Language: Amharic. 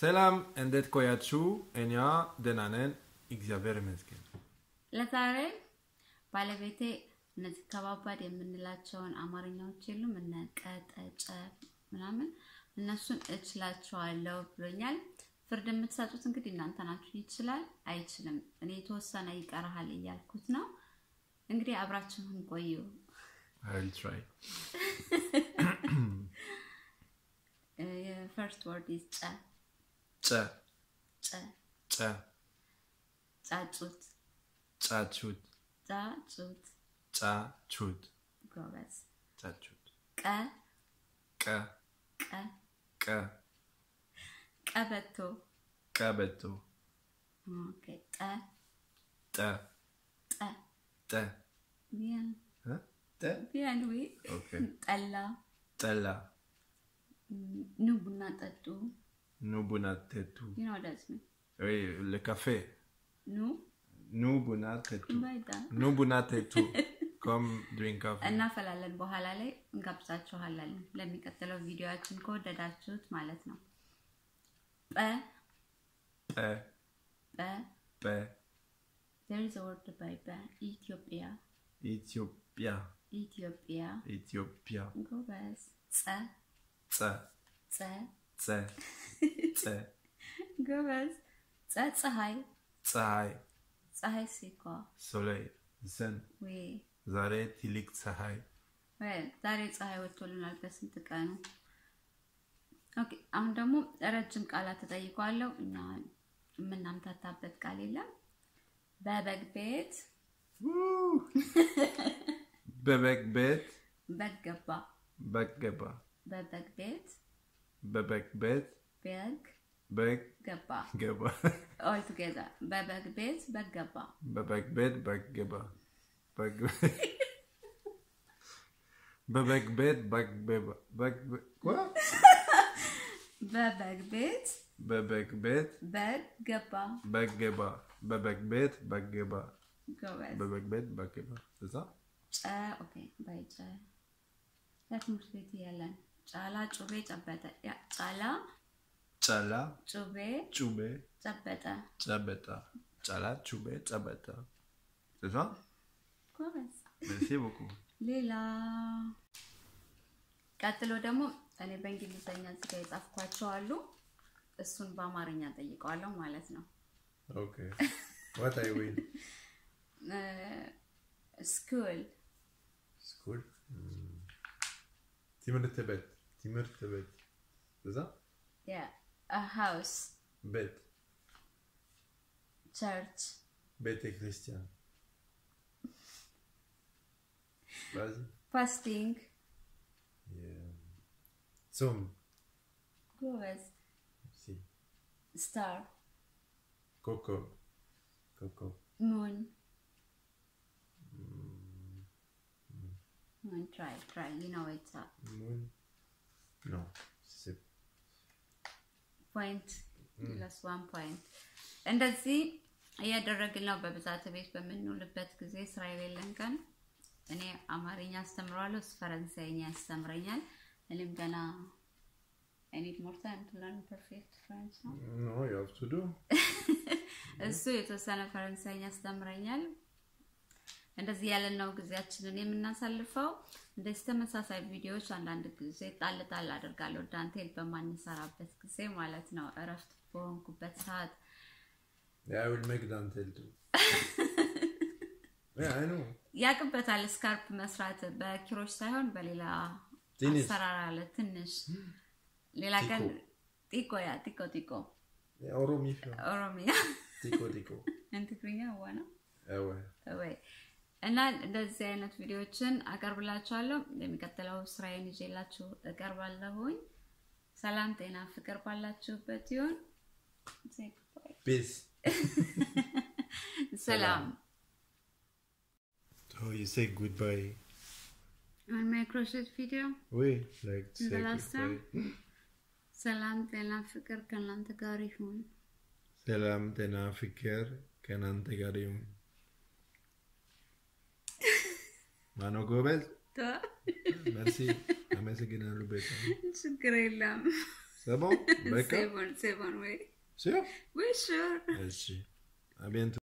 ሰላም እንዴት ቆያችሁ? እኛ ደህና ነን እግዚአብሔር ይመስገን። ለዛሬ ባለቤቴ እነዚህ ከባባድ የምንላቸውን አማርኛዎች የሉም እና ቀጠጨ ምናምን እነሱን እችላቸዋለሁ ብሎኛል። ፍርድ የምትሰጡት እንግዲህ እናንተ ናችሁ። ይችላል አይችልም እኔ ተወሰነ ይቀርሃል እያልኩት ነው። እንግዲህ አብራችሁን ቆዩ። I'll try. First word is cha. Cha. Cha. Cha. Chachut. Chachut. Chachut. Chachut. Gobes. Chachut. Ka. Ka. Ka. Ka. Kabeto. Kabeto. Okay. Ta. Ta. Ta. Ta. Bien. Huh? Ta. Bien, oui. Okay. Talla. Talla. Nubuna tatu. Nubuna tetu. You know what that means? Oui, le café. Nubuna tetu. Nubuna tetu. Comme drink coffee. እናፈላለን በኋላ ላይ እንጋብዛችኋለን ለሚቀጥለው ቪዲዮአችን ከወደዳችሁት ማለት ነው። There is a word by Ethiopia. Ethiopia. Ethiopia. Ethiopia. Go guys. Go guys. ፀሐይ ሲቆ soleil sun ወይ ዛሬ ትልቅ ፀሐይ ዛሬ ፀሐይ ወጥቶልናል በስንት ቀኑ። ኦኬ አሁን ደግሞ ረጅም ቃላት ተጠይቋለሁ እና ምናምታታበት ቃል የለም። በበግ ቤት በበግ ቤት በገባ በበግ ቤት በበግ ቤት በግ ገባ all together በበግ ቤት በገባ በበግ ቤት በገባ በበግ ቤት በገባ በበግ ቤት በገባ በበግ ቤት በገባ ጎበዝ በበግ ቤት በገባ እዛ ኦኬ ባይጫ ለትምህርት ቤት ያለን ጫላ ጩቤ ጨበጠ ያ ጫላ ጩቤ ጨበጠ ጫላ ጩቤ ጨበጠ እዛ ጎበዝ merci beaucoup ሌላ ቀጥሎ ደግሞ እኔ በእንግሊዘኛ እዚህ የጻፍኳቸው አሉ እሱን በአማርኛ ጠይቀዋለሁ ማለት ነው። Okay. What I win? School. ትምህርት ቤት እዛ Yeah, a house. ቤት Church. ቤተ ክርስቲያን Fasting. Yeah. ጾም Goes. Si. Star. Coco. Moon. Moon, try. You know it's a Moon. No. C'est point. Plus 1 point. እንደዚህ እያደረግን ነው በብዛት ቤት በመንውልበት ጊዜ እስራኤል የለንከን እኔ አማርኛ አስተምራለሁ ፈረንሳይኛ ያስተምረኛል እኔም ገና I need more time to learn perfect French. No, you have to do. እሱ የተወሰነ ፈረንሳይኛ ያስተምረኛል እንደዚህ ያለን ነው ጊዜያችንን የምናሳልፈው እንደዚህ ተመሳሳይ ቪዲዮዎች አንዳንድ ጊዜ ጣልጣል አደርጋለሁ ዳንቴል በማንሰራበት ጊዜ ማለት ነው እረፍት በሆንኩበት ሰዓት. Yeah, I will make dantel too. Yeah, I know. ያቅበታል ስካርፕ መስራት በኪሮሽ ሳይሆን በሌላ አሰራር አለ ትንሽ ሌላ ቀን ቲኮ ኦሮሚያ ቲኮ እንትግርኛ ዋና ወይ እና እንደዚህ አይነት ቪዲዮዎችን አቀርብላችኋለሁ ለሚቀጥለው ስራዬን ይዤላችሁ እቀርባለሁኝ። ሰላም ጤና ፍቅር ባላችሁበት ይሁን። Peace. Salam. So you say goodbye. On my crochet video? Oui, like the say last goodbye. time? Salam ጤና ፍቅር ከናንተ ጋር ይሁን። ሰላም ጤና ፍቅር ከናንተ ጋር ይሁን። ማኖ ጎበዝ? ታ Merci. አመሰግናለሁ በጣም። ችግር የለም። C'est bon? D'accord? C'est bon, oui. Sûr? Oui, sûr. Merci. À bientôt.